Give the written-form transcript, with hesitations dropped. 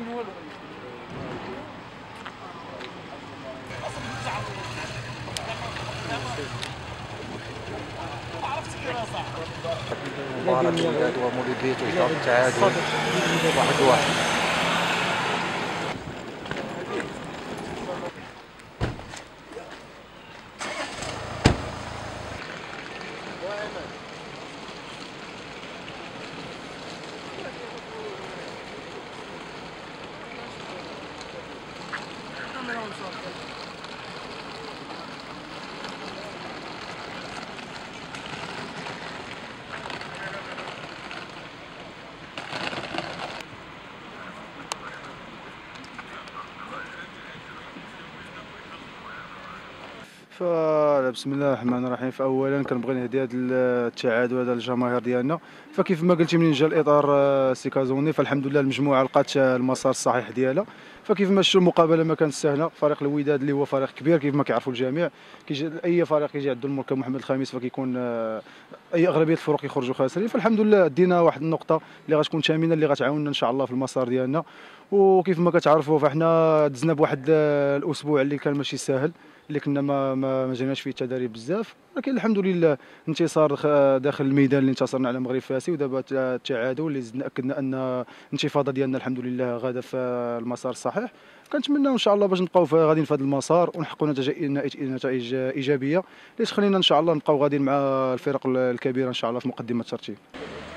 مباراة الوداد ومولودية وجدة التعادل 1-1. بسم الله الرحمن الرحيم. فاولا كنبغي نهدي هذا التعادل هذا للجماهير ديالنا. فكيف ما قلتي منين جا الاطار سي كازوني، فالحمد لله المجموعه لقات المسار الصحيح ديالها. فكيف ما شفتوا المقابله ما كانت سهله. فريق الوداد اللي هو فريق كبير كيف ما كيعرفوا الجميع، كيجي اي فريق كيجي عنده المركب محمد الخامس فكيكون اي اغلبيه الفرق يخرجوا خاسرين. فالحمد لله دينا واحد النقطه اللي غتكون ثامنه اللي غتعاوننا ان شاء الله في المسار ديالنا. وكيف ما كتعرفوا فاحنا دزنا بواحد الاسبوع اللي كان ماشي ساهل، اللي كنا ما جيناش فيه التدريب بزاف، ولكن الحمد لله انتصار داخل الميدان اللي انتصرنا على مغرب فاسي، ودابا التعادل اللي زدنا اكدنا ان الانتفاضه ديالنا الحمد لله غاده في المسار الصحيح. كنتمناو ان شاء الله باش نبقاو غاديين في هذا المسار ونحققوا نتائج ايجابيه اللي تخلينا ان شاء الله نبقاو غاديين مع الفرق الكبيره ان شاء الله في مقدمه الترتيب.